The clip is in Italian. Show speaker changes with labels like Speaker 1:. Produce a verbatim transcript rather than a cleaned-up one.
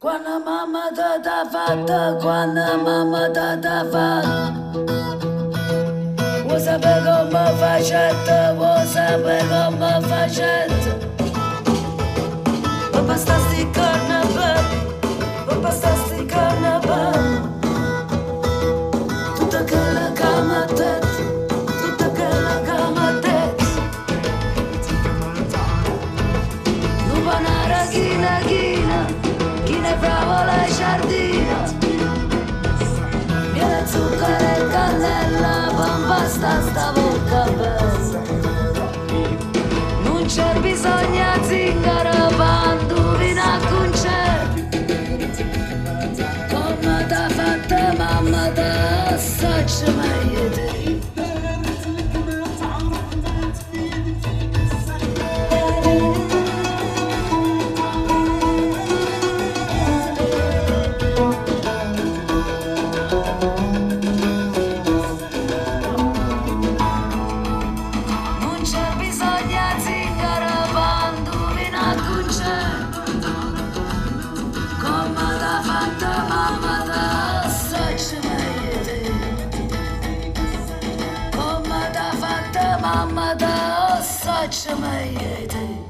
Speaker 1: Quando mamma te t'ha fatta, quando mamma te t'ha fatta, vuoi sapere come facette, vuoi sapere come facette, papà sta sti canapè, papà sta sti canapè, tutta quella cama te, tutta quella cama te, non va una raghina ghina, chi ne fravola e giardina, miele, zucchero e cannella, pasta sta bocca bella, non c'è bisogno di zingaro quando viene a concerto, come t'ha fatta mamma te, assaggia meglio te. Mamma da assaggia meglio di te.